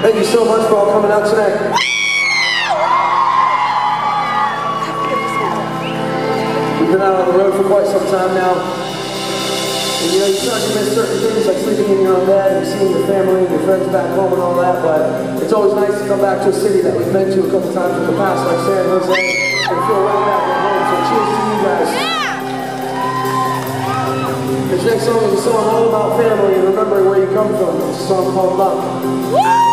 Thank you so much for all coming out tonight. We've been out on the road for quite some time now. And you know, you start to miss certain things like sleeping in your own bed and seeing your family and your friends back home and all that, but it's always nice to come back to a city that we've been to a couple times in the past, like San Jose, and feel right back at home. So cheers to you guys. This next song is a song all about family and remembering where you come from. It's a song called Love.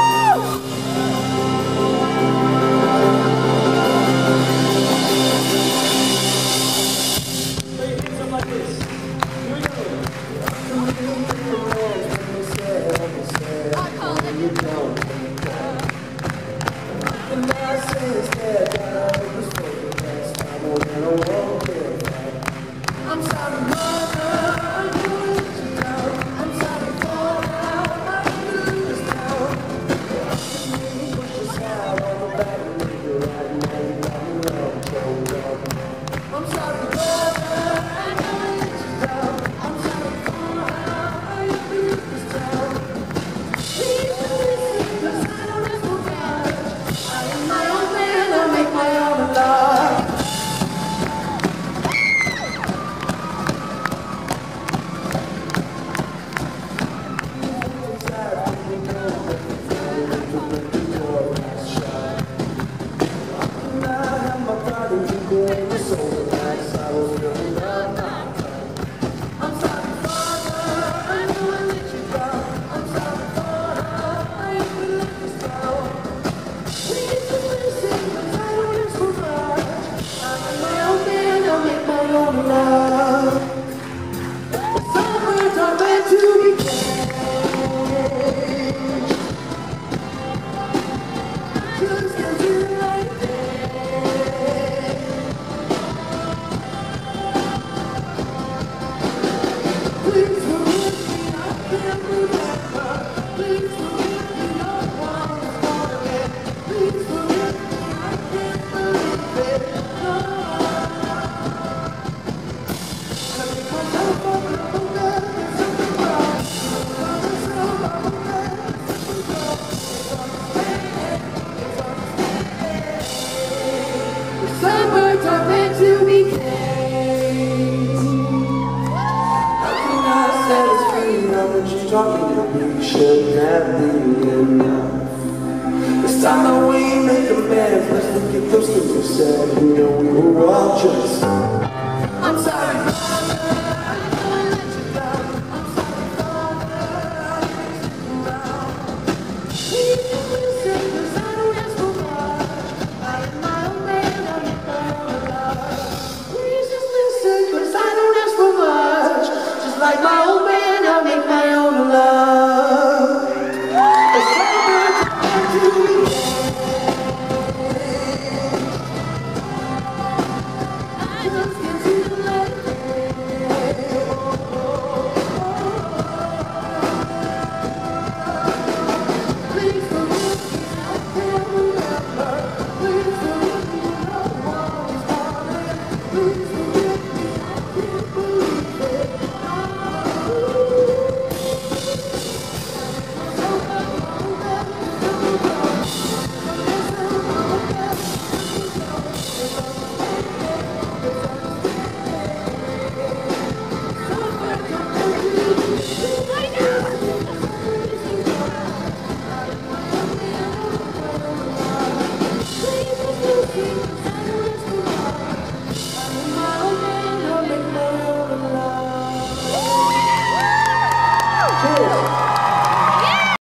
Talking to me should not be enough. It's time that we make amends. Let's look at those things we said. We know we were all just